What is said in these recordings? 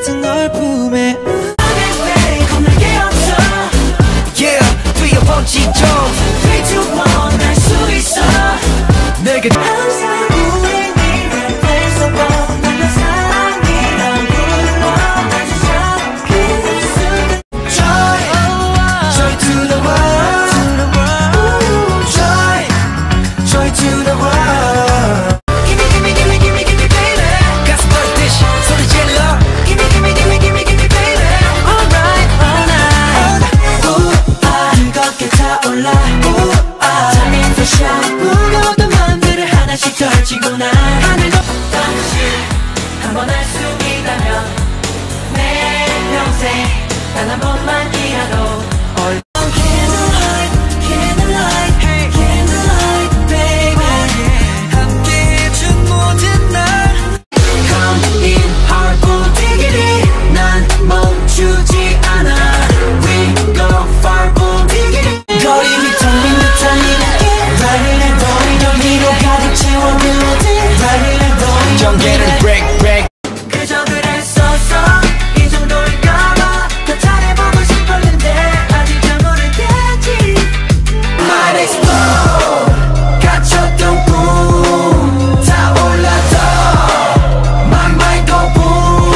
같은 널 품에 겁나게 없어 Yeah 뛰어번지 좀 3, 2, 1 할 수 있어 내게 항상 우리 네가 됐어 난 사랑이란 불러주자 그 순간 Joy Joy to the world Joy Joy to the world Gimme gimme gimme gimme gimme baby 가슴 떨듯이 소리 질러 Gimme gimme gimme gimme gimme baby Alright alright 우아 뜨겁게 타올라 우아 Time for shot 무거웠던 맘들을 하나씩 덜치고 나 하늘도 당신 한번 할 수 있다면 내 평생 단 한 번만이라도 Candlelight Candlelight Candlelight baby 함께해준 모든 날 Come in heart 부디기리 난 멈추지 않아 We go far 부디기리 거리 휘날린 듯한 이 느낌 Riding and rolling 여기로 가득 채워 melody Riding and rolling 전개를 break break 그저 그랬었어 이 정도일까봐 더 잘해보고 싶었는데 아직 잘 모르겠지 Might explode 갇혔던 꿈 타올라도 My mind go boom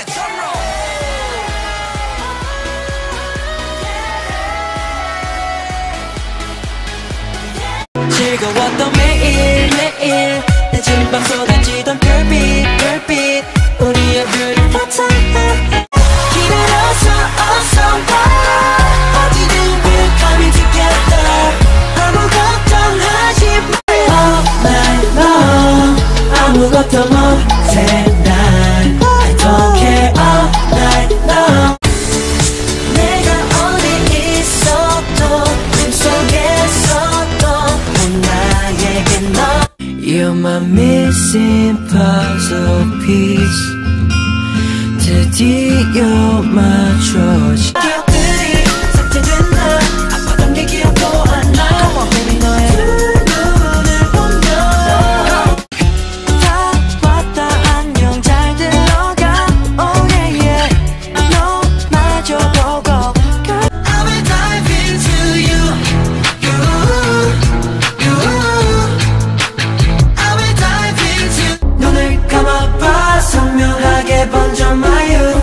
즐거웠던 매일 매일 낮은 밤 쏟아지던 별빛 별빛 우리의 beautiful time 기다려서 어서 와 어디든 we're coming together 아무 걱정하지 마 All night long 아무것도 못해 난 I don't care all night long 내가 어디 있어도 꿈 속에서도 나에게 너 You're my missing puzzle piece 드디어 맞춰지 기억들이 삭제된 날 아팠던 게 기억도 안 나 Baby 너의 눈을 보면 다 왔다 안녕 잘 들어가 Oh yeah yeah 너 마저 보고 I will dive into you I will dive into 눈을 감아봐 선명하게 번져 my youth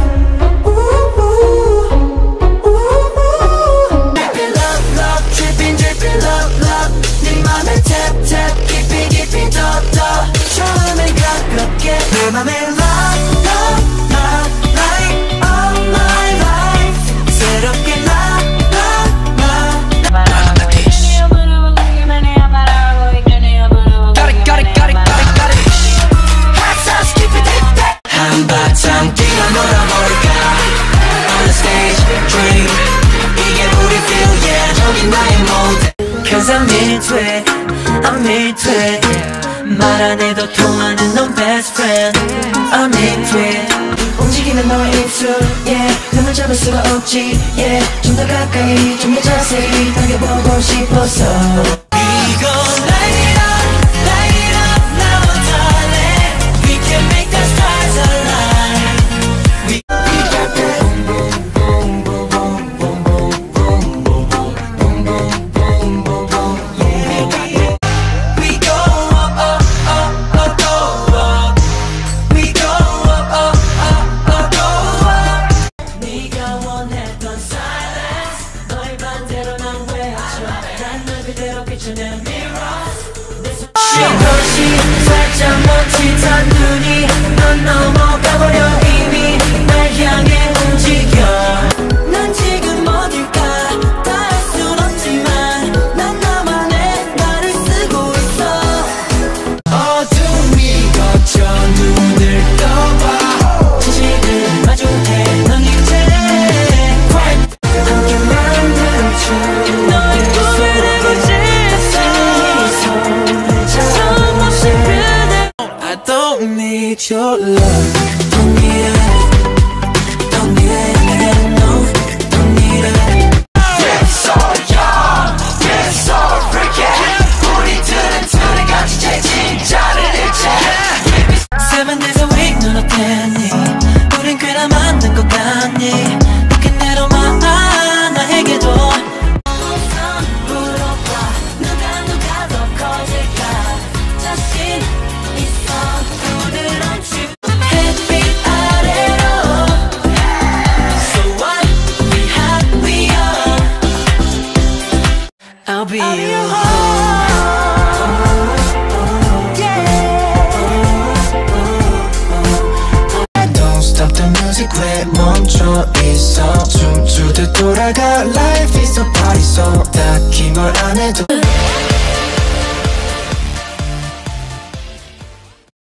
Dripping love love dripping dripping love love 네 맘에 tap tap 깊이 깊이 더 처음엔 가볍게 내 맘에 love love love like all my life 새롭게 love love love 한바탕 뛰어 놀아볼까 On the stage, drink 이게 우리 feel yeah 저기 나의 모드 Cause I'm into it, I'm into it 말 안 해도 통하는 넌 best friend I'm into it 움직이는 너의 입술 yeah 눈을 잡을 수가 없지 yeah 좀 더 가까이 좀 더 자세히 당겨보고 싶어서 We gon' light it up now darling We can make the stars align We got that boom boom boom boom boom boom boom boom boom boom boom boom boom yeah We go up up up up go up We go up up up up go up 네가 원했던 silence 너의 반대로 난 외쳐 난 널 그대로 비춰낸 mirrors 쉰 것이 살짝 멈칫한 눈이 넌 넘어가버려 이미 날 향해 움직여 난 지금 어딜까 다 알 순 없지만 난 나만의 말을 쓰고 있어 어둠이 걷혀 눈을 떠봐 진실을 마주해 넌 이제 함께 만든 춤 너의 꿈을 알고 싶어 손 없이 그대 I don't need your love Don't need it Don't need it No Don't need it We're so young We're so freaky 우리들은 둘이 같이 제 진짜를 잃지 7 days a week 눈 어땠니 우린 꽤나 만든 것 같아 돌아가 Life is a party so 딱히 뭘 안 해도